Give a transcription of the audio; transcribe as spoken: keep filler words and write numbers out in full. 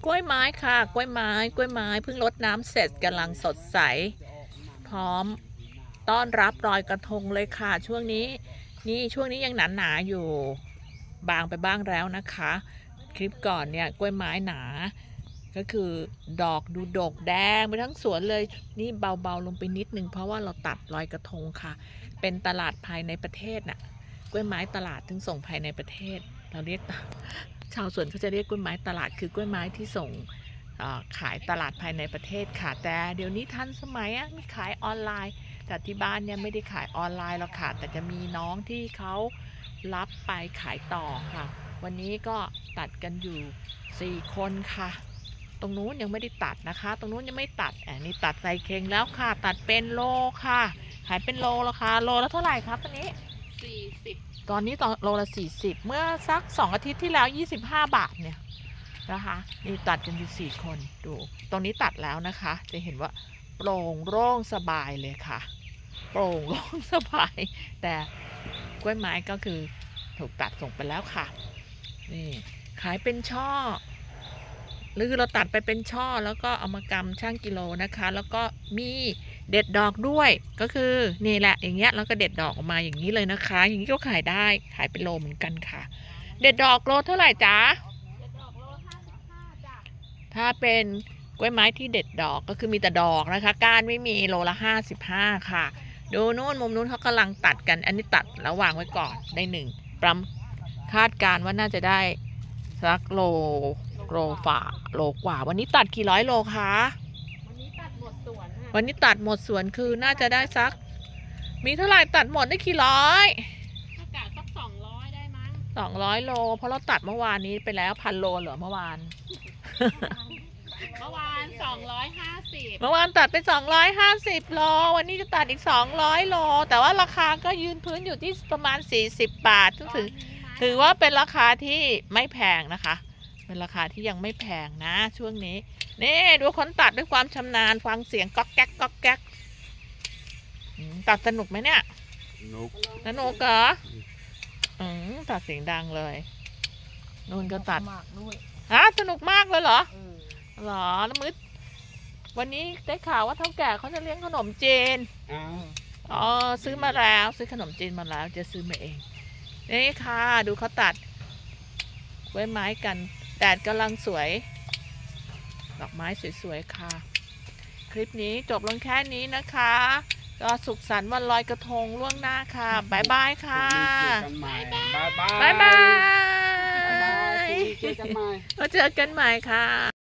กล้วยไม้ค่ะกล้วยไม้กล้วยไม้เพิ่งรดน้ำเสร็จกำลังสดใสพร้อมต้อนรับลอยกระทงเลยค่ะช่วงนี้นี่ช่วงนี้ยังหนาหนาอยู่บางไปบ้างแล้วนะคะคลิปก่อนเนี่ยกล้วยไม้หนาก็คือดอกดูดกแดงไปทั้งสวนเลยนี่เบาๆลงไปนิดนึงเพราะว่าเราตัดลอยกระทงค่ะเป็นตลาดภายในประเทศน่ะกล้วยไม้ตลาดถึงส่งภายในประเทศเราเรียกชาวสวนเขาจะเรียกกล้วยไม้ตลาดคือกล้วยไม้ที่ส่งขายตลาดภายในประเทศค่ะแต่เดี๋ยวนี้ทันสมัยอ่ะมีขายออนไลน์แต่ที่บ้านเนี่ยไม่ได้ขายออนไลน์หรอกค่ะแต่จะมีน้องที่เขารับไปขายต่อค่ะวันนี้ก็ตัดกันอยู่สี่คนค่ะตรงนู้นยังไม่ได้ตัดนะคะตรงนู้นยังไม่ตัดอันนี้ตัดใส่เข่งแล้วค่ะตัดเป็นโลค่ะขายเป็นโลราคาโลละเท่าไหร่ครับตอนนี้สี่สิบตอนนี้ตอนโลละสี่สิบเมื่อสักสองอาทิตย์ที่แล้วยี่สิบห้าบาทเนี่ยนะคะนี่ตัดกันอยู่สี่คนดูตรงนี้ตัดแล้วนะคะจะเห็นว่าโปร่งโล่งสบายเลยค่ะโปร่งโล่งสบายแต่กล้วยไม้ก็คือถูกตัดส่งไปแล้วค่ะนี่ขายเป็นช่อหรือเราตัดไปเป็นช่อแล้วก็เอามากำช่างกิโลนะคะแล้วก็มีเด็ดดอกด้วยก็คือนี่แหละอย่างเงี้ยแล้วก็เด็ดดอกออกมาอย่างนี้เลยนะคะอย่างนี้ก็ขายได้ขายเป็นโลเหมือนกันค่ะเด็ดดอกโลเท่าไหร่จ๊ะเด็ดดอกโลห้าสิบห้าจ้ะถ้าเป็นกล้วยไม้ที่เด็ดดอกก็คือมีแต่ดอกนะคะก้านไม่มีโลละห้าสิบห้าค่ะดูนู่นมุมนู้นเขากำลังตัดกันอันนี้ตัดแล้ววางไว้ก่อนได้หนึ่งประมาณคาดการว่าน่าจะได้สักโลโลฝ่าโลกว่าวันนี้ตัดกี่ร้อยโลคะวันนี้ตัดหมดสวนวันนี้ตัดหมดสวนคือน่าจะได้สักมีเท่าไหร่ตัดหมดได้กี่ร้อยอากาศสักสองร้อยได้มั้งสองร้อยโลเพราะเราตัดเมื่อวานนี้ไปแล้วพันโลเหรอเมื่อวานเมื่อวานสองร้อยห้าสิบเมื่อวานตัดไปสองร้อยห้าสิบโลวันนี้จะตัดอีกสองร้อยโลแต่ว่าราคาก็ยืนพื้นอยู่ที่ประมาณสี่สิบบาทถือถือว่าเป็นราคาที่ไม่แพงนะคะเป็นราคาที่ยังไม่แพงนะช่วงนี้นี่ดูคนตัดด้วยความชำนาญฟังเสียงก๊อกแก๊กก๊อกแก๊กตัดสนุกไหมเนี่ยสนุกสนุกเหรออืมตัดเสียงดังเลยนู่นก็ตัดฮะสนุกมากเลยเหรอหรอน้ำมืดวันนี้ได้ข่าวว่าเท่าแก่เขาจะเลี้ยงขนมจีนอ๋อซื้อมาแล้วซื้อขนมจีนมาแล้วจะซื้อมาเองนี่ค่ะดูเขาตัดกล้วยไม้กันแดดกำลังสวยดอกไม้สวยๆค่ะคลิปนี้จบลงแค่นี้นะคะก็สุขสันต์วันลอยกระทงล่วงหน้าค่ะบ๊ายบายค่ะบ๊ายบายบ๊ายบายมาเจอกันใหม่ค่ะ